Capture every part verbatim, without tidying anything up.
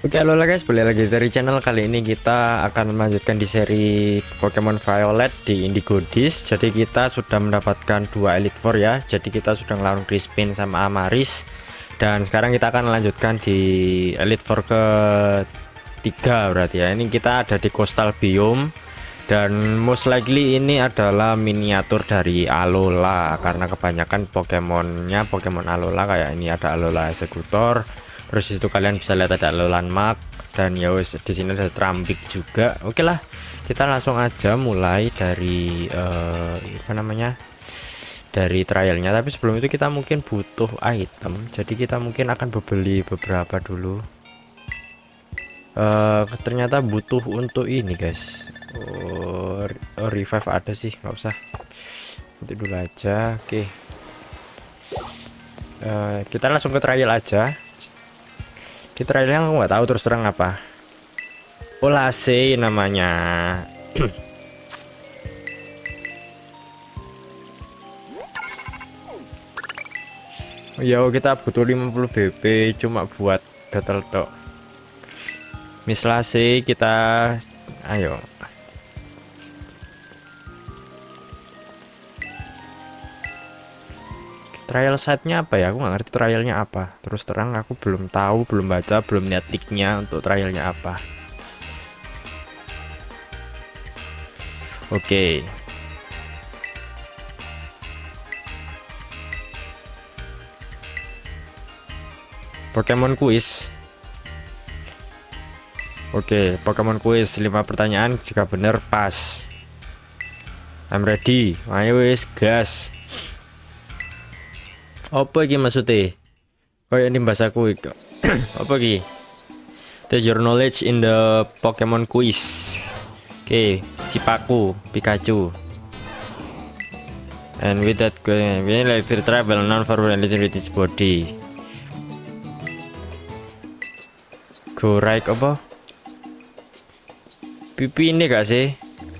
Oke, halo guys, balik lagi dari channel. Kali ini kita akan melanjutkan di seri Pokemon Violet di Indigo Disk. Jadi kita sudah mendapatkan dua Elite Four ya. Jadi kita sudah ngelawan Crispin sama Amaris. Dan sekarang kita akan melanjutkan di Elite Four ke tiga berarti ya. Ini kita ada di Coastal Biome. Dan most likely ini adalah miniatur dari Alola, karena kebanyakan Pokemonnya Pokemon Alola. Kayak ini ada Alola Executor. Terus itu kalian bisa lihat ada Alolan Mark, dan ya wes di sini ada Trambik juga. Oke lah, kita langsung aja mulai dari uh, apa namanya, dari trialnya. Tapi sebelum itu kita mungkin butuh item, jadi kita mungkin akan beli beberapa dulu. Uh, ternyata butuh untuk ini guys. Oh, oh revive ada sih, nggak usah. Nanti dulu aja. Oke, uh, kita langsung ke trial aja. Di trialnya aku nggak tahu terus terang apa. Olase namanya. Yo, kita butuh lima puluh B P cuma buat battle tok. Mislase kita, ayo. Trial site-nya apa ya? Aku nggak ngerti trialnya apa. Terus terang aku belum tahu, belum baca, belum lihat ticknya untuk trialnya apa. Oke. Pokemon quiz. Oke, Pokemon quiz lima pertanyaan, jika benar pas. I'm ready. Ayo wis gas. Apa iki maksudnya? Kayak ini bahasaku iki. Apa iki? Test your knowledge in the Pokemon quiz. Oke, okay. Cipaku, Pikachu. And with that, we like to travel non for religion with its body. Go right apa? Pipi ini gak sih?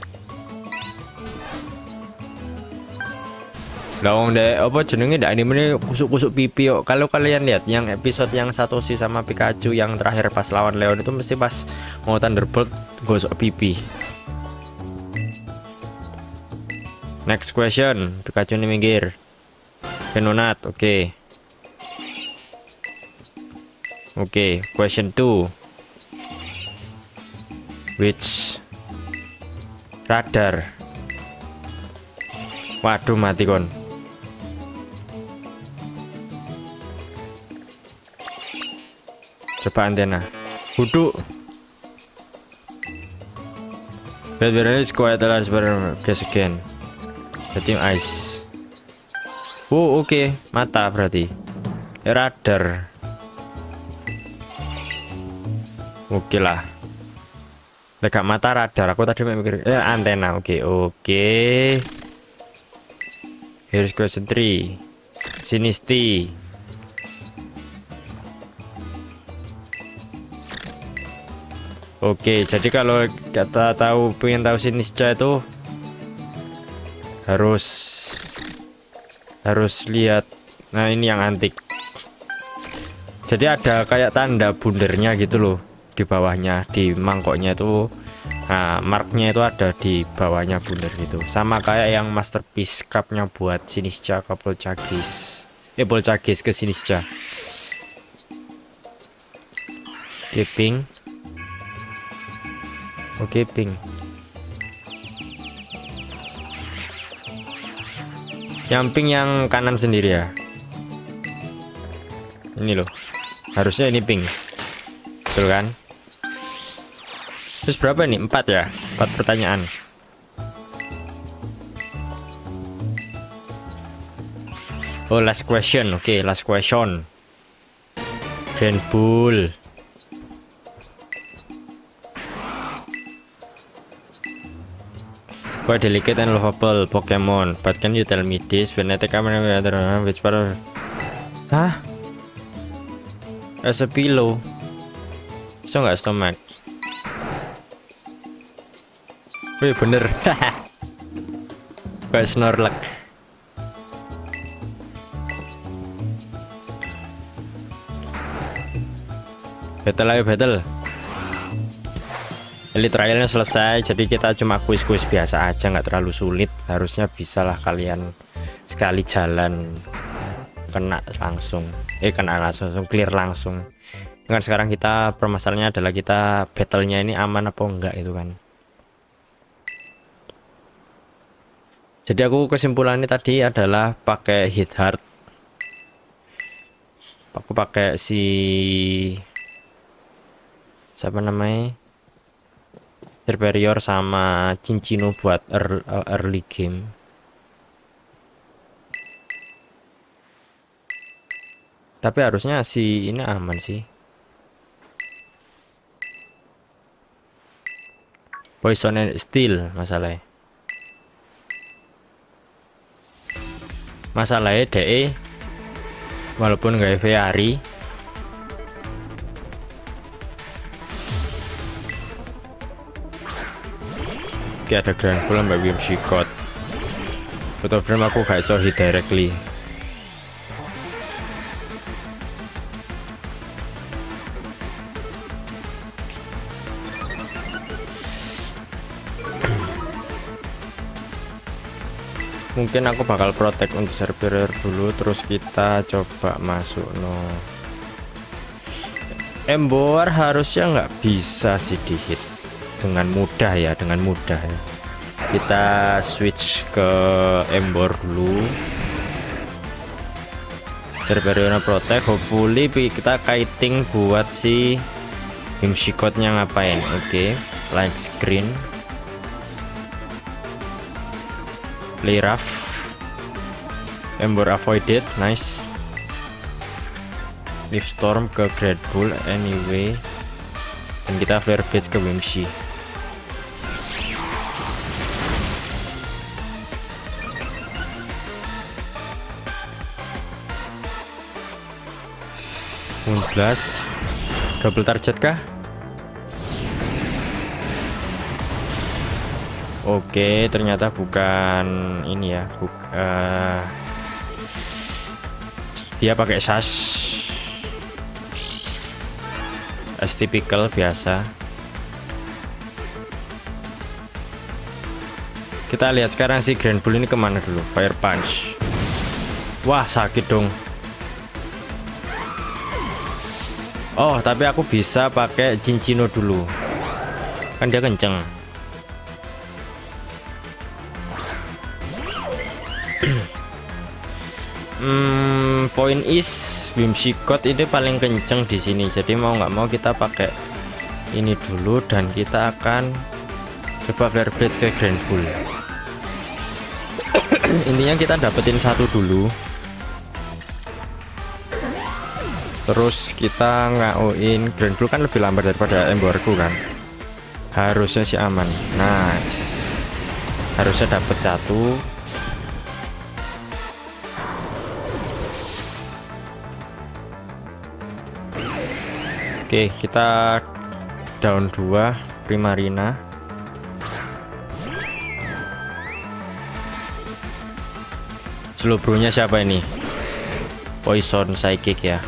Dong deh, apa jenenge ndak anime ini kusuk-kusuk pipi yuk. Kalau kalian lihat yang episode yang Satoshi sama Pikachu yang terakhir pas lawan Leon itu mesti pas mau Thunderbolt gosok pipi. Next question, Pikachu ini minggir. Venonat, oke. Okay. Oke, okay, question two. Which radar? Waduh, mati kon. Coba antena. Duduk. Bad weather is quiet alarm gas again. Jadi ice. Oh oke, okay. Mata berarti. Ya, radar. Oke okay lah. Lega mata radar. Aku tadi mikir eh antena. Oke okay, oke. Okay. Here's question three. Sinisti. Oke, jadi kalau kita tahu pengen tahu Sinistra itu harus harus lihat. Nah, ini yang antik. Jadi ada kayak tanda bundernya gitu loh di bawahnya, di mangkoknya itu. Nah, marknya itu ada di bawahnya bunder gitu. Sama kayak yang Masterpiece Cup-nya buat Sinistra ke Polchagis. Eh, Polchagis ke Sinistra. Oke, pink. Oke, pink. Yang pink yang kanan sendiri ya. Ini loh. Harusnya ini pink. Betul kan? Terus berapa nih? Empat ya? Empat pertanyaan. Oh, last question. Oke, okay, last question. Grand Bull. Quite delicate and lovable Pokemon, but can you tell me this? When I take a which part of... Hah? As a pillow. So nggak stomach. Wih bener. Kayak Snorlax. Battle ayo battle. Elite trialnya selesai, jadi kita cuma kuis-kuis biasa aja, nggak terlalu sulit. Harusnya bisalah kalian sekali jalan kena langsung eh kena langsung clear langsung. Kan sekarang kita permasalahannya adalah kita battlenya ini aman apa enggak itu kan. Jadi aku kesimpulannya tadi adalah pakai hit hard, aku pakai si siapa namanya superior sama Cincino buat early game. Tapi harusnya si ini aman sih. Poison and Steel masalahnya. Masalahnya D E walaupun nggak V R I oke, ada Grand Pull mbak Wim Shikot. Foto frame aku gak iso hit directly. Mungkin aku bakal protect untuk superior dulu, terus kita coba masuk no embor. Harusnya nggak bisa sih di hit dengan mudah ya, dengan mudah ya. Kita switch ke embor dulu, superior protect, hopefully kita kiting buat si Himshikotnya ngapain. Oke, okay. Light screen, play rough, embor avoided, nice. Leaf storm ke Great Bull anyway, dan kita flare blades ke Wimshi. Moonblast double target kah? Oke, ternyata bukan ini ya, buk, uh, dia pakai sash, as typical biasa. Kita lihat sekarang si Grand Bull ini kemana dulu. Fire Punch, wah sakit dong. Oh, tapi aku bisa pakai Cincino dulu, kan dia kenceng. Hmm, point is Whimsicott ini paling kenceng di sini. Jadi mau nggak mau kita pakai ini dulu, dan kita akan coba flare blade ke Grand Bull. Intinya kita dapetin satu dulu, terus kita ngauin Grand Bull. Kan lebih lambat daripada emborku kan, harusnya sih aman. Nice, harusnya dapet satu. Oke, kita down dua Primarina. Slowbro-nya siapa ini? Poison Psychic ya.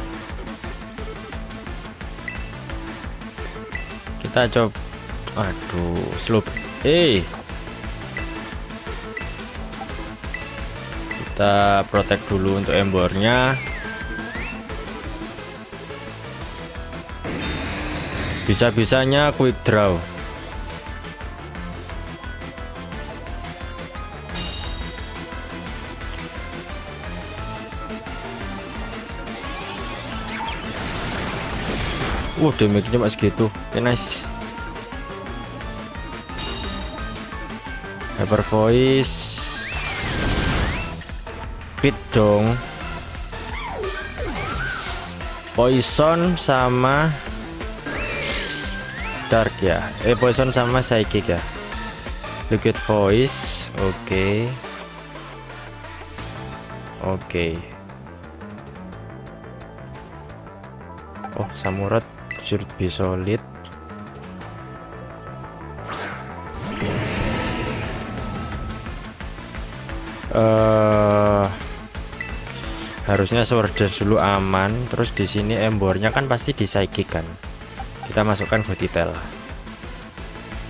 Kita coba, aduh, slow. Eh, kita protect dulu untuk embornya. Bisa-bisanya quick draw. Wah, damage-nya mas gitu. Okay, nice. Hyper Voice. Crit dong. Poison sama Dark ya, eh Poison sama Psychic ya. Liquid Voice, oke, okay. oke. Okay. Oh, Samurott should be solid. Uh, harusnya Sword Dance dulu aman. Terus di sini embornya kan pasti di Psychic kan. Kita masukkan Body Tail.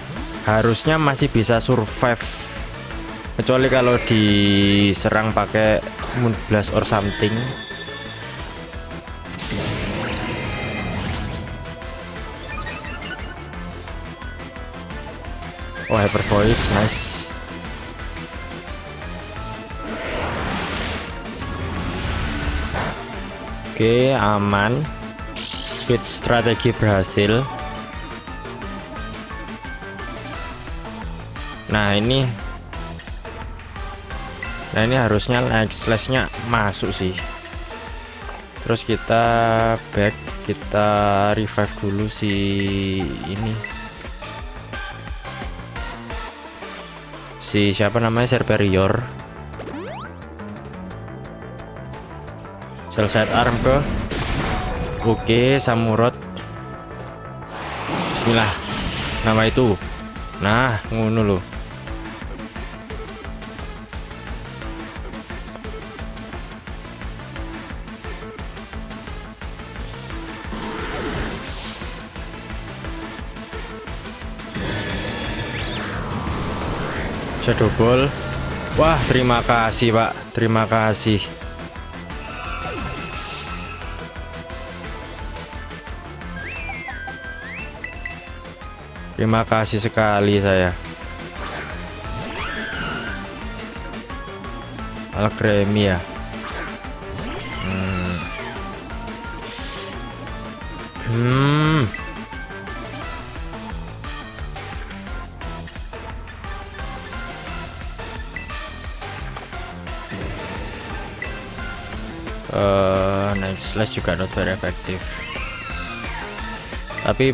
harusnya masih bisa survive, kecuali kalau diserang pakai Moon Blast or something. Oh, Hyper Voice, nice. Oke, aman. Switch strategi berhasil. Nah ini, nah ini harusnya like slash-nya masuk sih. Terus kita back, kita revive dulu si ini, si siapa namanya, Serperior. Selesai arm ke, oke, Samurott. Bismillah, nama itu. Nah, ngono loh. Shadow Ball. Wah, terima kasih Pak, terima kasih. Terima kasih sekali saya. Alcremie ya. Hmm. Hmm. Uh, Night Slash juga not very efektif. Tapi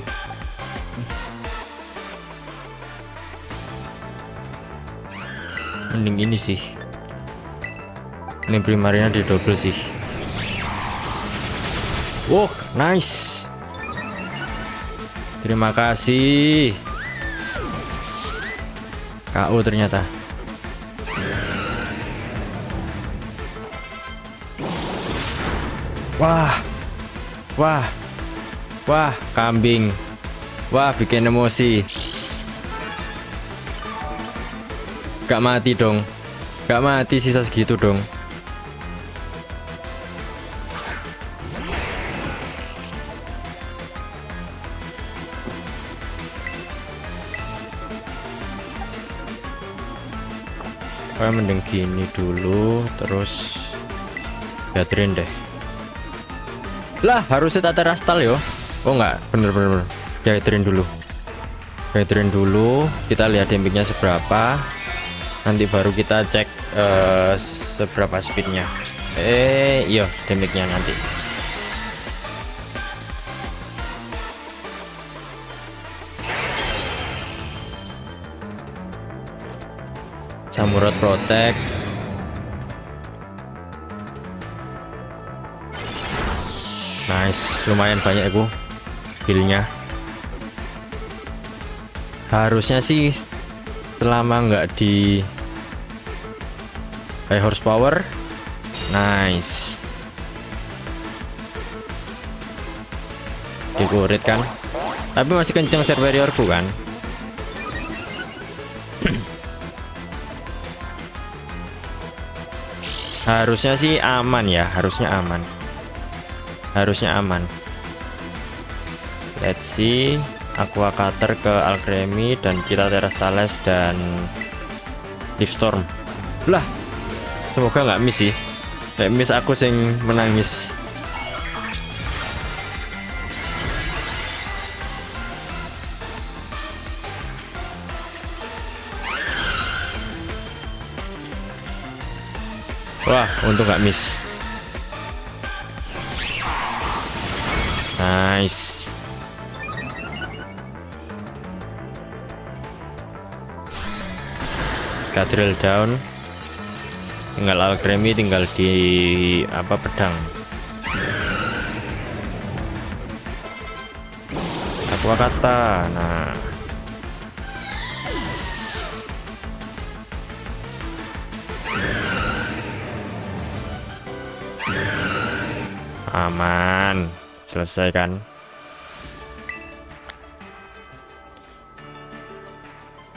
mending ini sih, ini primarnya di double sih. Wow, nice, terima kasih. K O ternyata. Wah, wah, wah, kambing, wah, bikin emosi. Gak mati dong, gak mati, sisa segitu dong. Kayak mending gini dulu, terus Gathering deh. Lah, harusnya Tata Rastal yo. Oh enggak, bener-bener Gathering dulu. Gathering dulu, kita lihat damage-nya seberapa. Nanti baru kita cek uh, seberapa speednya. Eh, iya, damage-nya nanti. Samurott Protect. Nice, lumayan banyak aku heal-nya. Harusnya sih selama nggak di high horsepower, nice. Dikurit kan, tapi masih kenceng Serperiorku kan. Harusnya sih aman ya, harusnya aman, harusnya aman. Let's see. Aqua Cutter ke Alcremie dan kita Terastales dan Leaf Storm. Lah, semoga nggak miss sih. Nggak miss, aku sing menangis. Wah, untung nggak miss. Nice. Drill down, tinggal Alcremie, tinggal di apa, pedang. Aqua Kata, nah aman, selesai kan.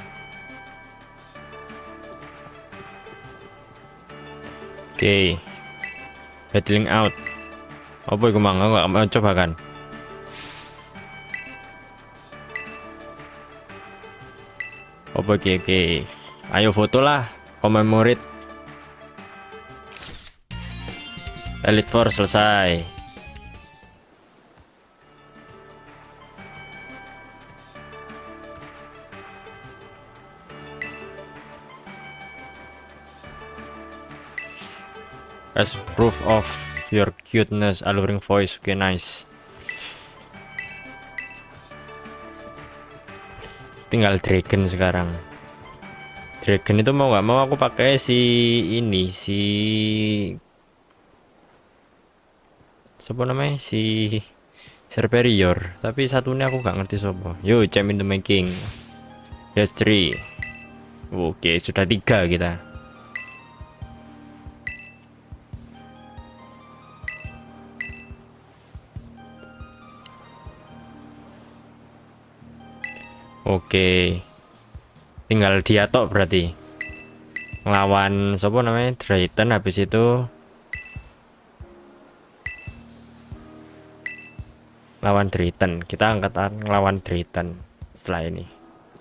Oke, battling out. Apa itu mang? Nggak mau coba kan? Oke oke oke. Ayo foto lah, commemorate. Elite Four selesai. As proof of your cuteness, alluring voice. Oke, okay, nice. Tinggal dragon sekarang. Dragon itu mau nggak mau aku pakai si ini si siapa namanya si Superior, tapi satunya aku nggak ngerti siapa. Yo, Champ in the making. That's three. Oke, okay, sudah tiga kita. Oke, tinggal dia tok berarti ngelawan siapa namanya Drayton. Habis itu lawan Drayton, kita angkatan ngelawan Drayton setelah ini.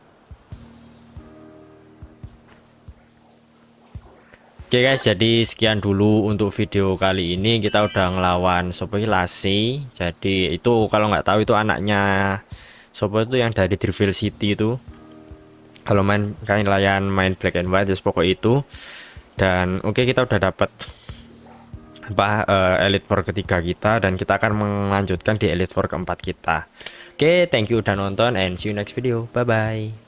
Oke guys, jadi sekian dulu untuk video kali ini. Kita udah ngelawan siapa Lassie. Jadi itu kalau nggak tahu itu anaknya Sopo itu yang dari Devil City itu. Kalau main kalian main Black and White, pokok itu. Dan oke, okay, kita udah dapat apa uh, Elite Four ketiga kita, dan kita akan melanjutkan di Elite Four keempat kita. Oke, okay, thank you udah nonton and see you next video. Bye bye.